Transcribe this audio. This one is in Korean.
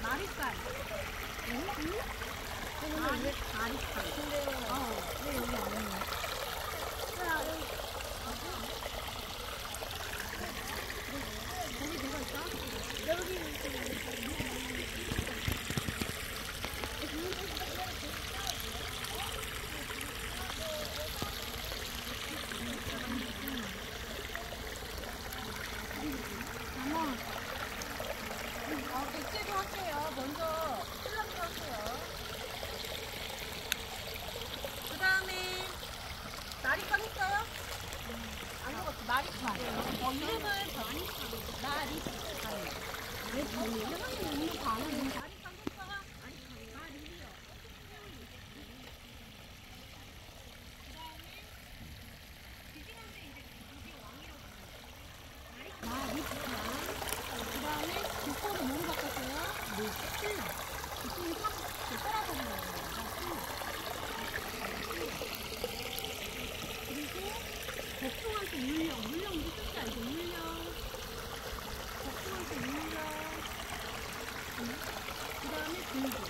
다리살. 응? 다리살. 근데, 왜 여기 안 오냐? 자, 거기 누가 있어? 여기 백제도 할게요. 먼저 신랑도 할게요. 그 다음에 나리판 했어요? 안 먹었어. 나리판. 이름을 나리판. 왜 반이야? 나리판 했어? 나리요. 그 다음에 국보를 뭐로 바꿨어요? 신라. 국보는 따라버리는 거예요. 그리고 복숭아한테 물령 이거 뜻이 알죠? 물령. 복숭아한테 물령. 그 다음에 공주.